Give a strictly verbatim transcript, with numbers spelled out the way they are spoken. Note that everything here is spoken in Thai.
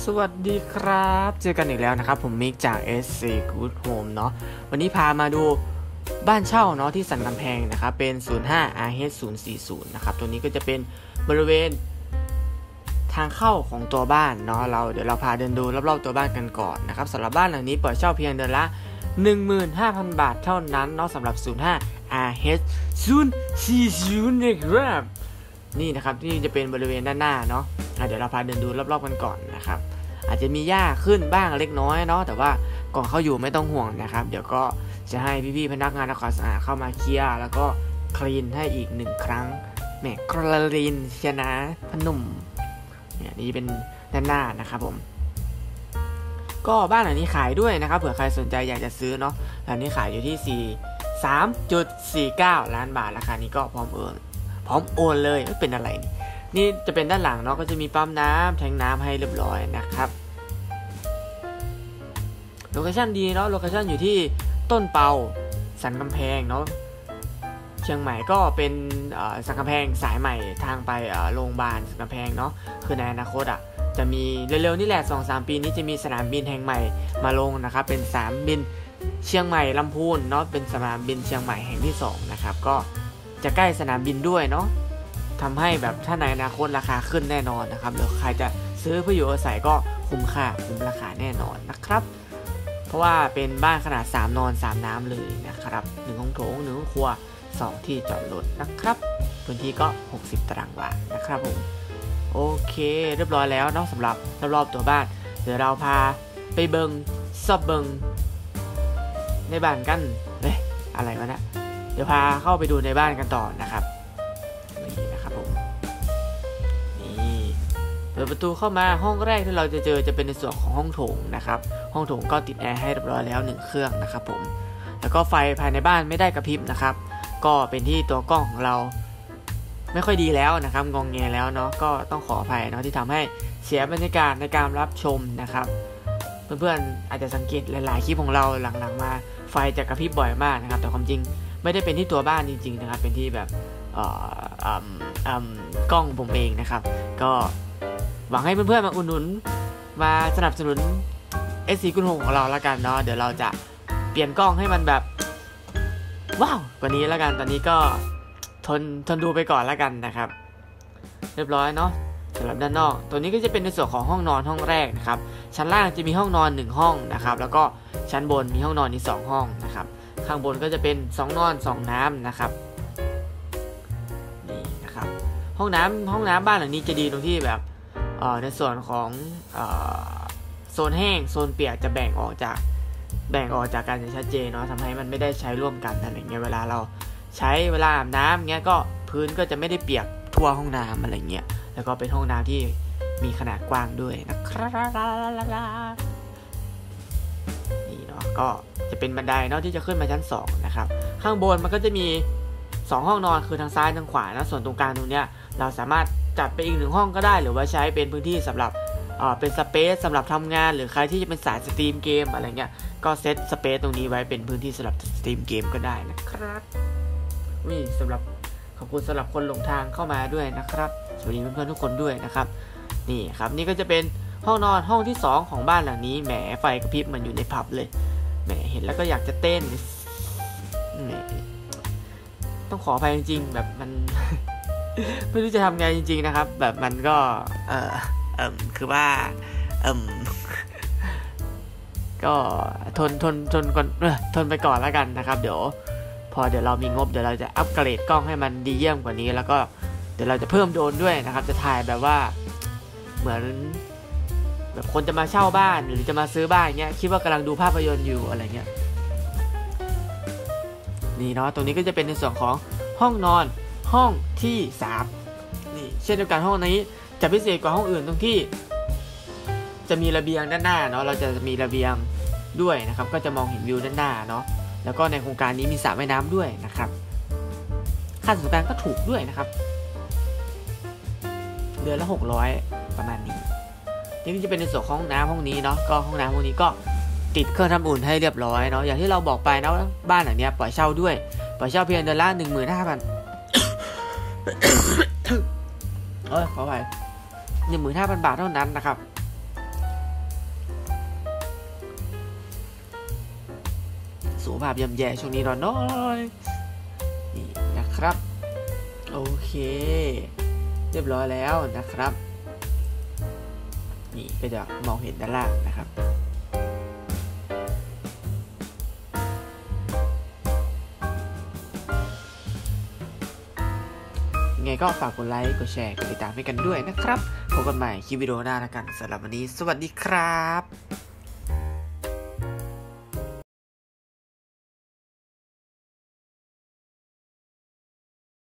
สวัสดีครับเจอกันอีกแล้วนะครับผมมิกจาก เอส ซี Good Home เนาะวันนี้พามาดูบ้านเช่าเนาะที่สันกำแพงนะครับเป็น ศูนย์ ห้า อาร์ เอช ศูนย์ สี่ศูนย์ นะครับตัวนี้ก็จะเป็นบริเวณทางเข้าของตัวบ้านเนาะเราเดี๋ยวเราพาเดินดูรอบๆตัวบ้านกันก่อนนะครับสำหรับบ้านหลังนี้ปล่อยเช่าเพียงเดือนละ หนึ่งหมื่นห้าพัน บาทเท่านั้นเนาะสำหรับ ศูนย์ ห้า อาร์ เอช ศูนย์ สี่ศูนย์ นะครับนี่นะครับที่จะเป็นบริเวณด้านหน้าเนาะเดี๋ยวเราพาเดินดูรอบๆกันก่อนนะครับอาจจะมีหญ้าขึ้นบ้างเล็กน้อยเนาะแต่ว่าก่อนเข้าอยู่ไม่ต้องห่วงนะครับเดี๋ยวก็จะให้พี่ๆพนักงานทำความสะอาดเข้ามาเคลียร์แล้วก็คลีนให้อีกหนึ่งครั้งแหมคลีนเชียนะพนุ่มเนี่ยนี่เป็นด้านหน้านะครับผมก็บ้านหลังนี้ขายด้วยนะครับเผื่อใครสนใจอยากจะซื้อเนาะหลังนี้ขายอยู่ที่ สามจุดสี่เก้า ล้านบาทราคานี้ก็พร้อมโอนพร้อมโอนเลยไม่เป็นอะไรนี่นี่จะเป็นด้านหลังเนาะก็จะมีปั๊มน้ำแทงน้ำให้เรียบร้อยนะครับโลเคชั่นดีเนาะโลเคชั่นอยู่ที่ต้นเปาสันกำแพงเนาะเชียงใหม่ก็เป็นสันกำแพงสายใหม่ทางไปโรงพยาบาลสันกำแพงเนาะคือในอนาคตอ่ะจะมีเร็วๆนี่แหละ สองถึงสาม ปีนี้จะมีสนามบินแห่งใหม่มาลงนะครับเป็นสนามบินเชียงใหม่ลำพูนเนาะเป็นสนามบินเชียงใหม่แห่งที่สองนะครับก็จะใกล้สนามบินด้วยเนาะทำให้แบบถ้าในอนาคตราคาขึ้นแน่นอนนะครับหรือใครจะซื้อเพื่ออยู่อาศัยก็คุ้มค่าคุ้มราคาแน่นอนนะครับเพราะว่าเป็นบ้านขนาดสามนอนสามน้ำเลยนะครับหนึ่งห้องโถงหนึ่งห้องครัวสองที่จอดรถนะครับพื้นที่ก็หกสิบตารางวานะครับผมโอเคเรียบร้อยแล้วเนาะสำหรับรอบๆตัวบ้านเดี๋ยวเราพาไปเบิงซอบเบิงในบ้านกันเฮ้ยอะไรวะเนี่ยเดี๋ยวพาเข้าไปดูในบ้านกันต่อนะครับนี่นะครับผมนี่เปิดประตูเข้ามาห้องแรกที่เราจะเจอจะเป็นในส่วนของห้องโถงนะครับห้องโถงก็ติดแอร์ให้เรียบร้อยแล้วหนึ่งเครื่องนะครับผมแล้วก็ไฟภายในบ้านไม่ได้กระพริบนะครับก็เป็นที่ตัวกล้องของเราไม่ค่อยดีแล้วนะครับงงเงแล้วเนาะก็ต้องขออภัยเนาะที่ทำให้เสียบรรยากาศในการรับชมนะครับเพื่อนๆอาจจะสังเกตหลายๆคลิปของเราหลังๆมาไฟจะกระพริบบ่อยมากนะครับแต่ความจริงไม่ได้เป็นที่ตัวบ้านจริงๆนะครับเป็นที่แบบเอ่ออ่ำอ่ำกล้องผมเองนะครับก็หวังให้เพื่อนๆมาอุดหนุนมาสนับสนุน เอส ซี Good Homeของเราแล้วกันเนาะเดี๋ยวเราจะเปลี่ยนกล้องให้มันแบบว้าวกว่านี้แล้วกันตอนนี้ก็ทนทนดูไปก่อนแล้วกันนะครับเรียบร้อยเนาะสำหรับด้านนอกตัวนี้ก็จะเป็นในส่วนของห้องนอนห้องแรกนะครับชั้นล่างจะมีห้องนอนหนึ่งห้องนะครับแล้วก็ชั้นบนมีห้องนอนอีกสองห้องนะครับข้างบนก็จะเป็นสองนอนสองน้ำนะครับนี่นะครับห้องน้ำห้องน้ำบ้านหลังนี้จะดีตรงที่แบบเอ่อในส่วนของเอ่อโซนแห้งโซนเปียกจะแบ่งออกจากแบ่งออกจากกันอย่างชัดเจนเนาะทำให้มันไม่ได้ใช้ร่วมกันอะไรเงี้ยเวลาเราใช้เวลาอาบน้ำเงี้ยก็พื้นก็จะไม่ได้เปียกทั่วห้องน้ำอะไรเงี้ยแล้วก็เป็นห้องน้ำที่มีขนาดกว้างด้วยนะครับนี่เนาะก็จะเป็นบันไดเนาะที่จะขึ้นมาชั้นสองนะครับข้างบนมันก็จะมีสองห้องนอนคือทางซ้ายทางขวานะส่วนตรงกลางตรงเนี้ยเราสามารถจัดไปอีกหนึ่งห้องก็ได้หรือว่าใช้เป็นพื้นที่สำหรับเอ่อเป็นสเปซสำหรับทำงานหรือใครที่จะเป็นสายสตรีมเกมอะไรเงี้ยก็เซตสเปซตรงนี้ไว้เป็นพื้นที่สำหรับสตรีมเกมก็ได้นะครับนี่สำหรับขอบคุณสำหรับคนหลงทางเข้ามาด้วยนะครับสวัสดีเพื่อนๆทุกคนด้วยนะครับนี่ครับนี่ก็จะเป็นห้องนอนห้องที่สองของบ้านหลังนี้แหมไฟกระพริบมันอยู่ในผับเลยแหมเห็นแล้วก็อยากจะเต้นแหมต้องขออภัยจริงๆแบบมัน ไม่รู้จะทำไงจริงๆนะครับแบบมันก็เออเออคือว่าเออก็ทนทนทนก่อนเออทนไปก่อนแล้วกันนะครับเดี๋ยวพอเดี๋ยวเรามีงบเดี๋ยวเราจะอัปเกรดกล้องให้มันดีเยี่ยมกว่านี้แล้วก็เดี๋ยวเราจะเพิ่มโดรนด้วยนะครับจะถ่ายแบบว่าเหมือนแบบคนจะมาเช่าบ้านหรือจะมาซื้อบ้านเงี้ยคิดว่ากำลังดูภาพยนตร์อยู่อะไรเงี้ยนี่เนาะตรงนี้ก็จะเป็นในส่วนของห้องนอนห้องที่สามนี่เช่นเดียวกันห้องนี้จะพิเศษกว่าห้องอื่นตรงที่จะมีระเบียงด้านหน้าเนาะเราจะมีระเบียงด้วยนะครับก็จะมองเห็นวิวด้านหน้าเนาะแล้วก็ในโครงการนี้มีสระว่ายน้ำด้วยนะครับค่าส่วนกลางก็ถูกด้วยนะครับเดือนละหกร้อยประมาณนี้นี่จะเป็นในส่วนของห้องน้ำห้องนี้เนาะก็ห้องน้ำห้องนี้ก็ติดเครื่องทำอุ่นให้เรียบร้อยเนาะอย่างที่เราบอกไปนะบ้านหลังนี้ปล่อยเช่าด้วยปล่อยเช่าเพียงเดือนละ หนึ่งหมื่นห้าพัน เอ้ยขอไป หนึ่งหมื่นห้าพัน บาทเท่านั้นนะครับสุขภาพย่ำแย่ช่วงนี้นอนน้อยนี่นะครับโอเคเรียบร้อยแล้วนะครับนี่ก็จะมองเห็นด้านล่างนะครับไงก็ฝากกดไลค์กดแชร์กดติดตามให้กันด้วยนะครับพบกันใหม่คลิปวิดีโอหน้าแล้วกันสำหรับวันนี้สวัสดีครับ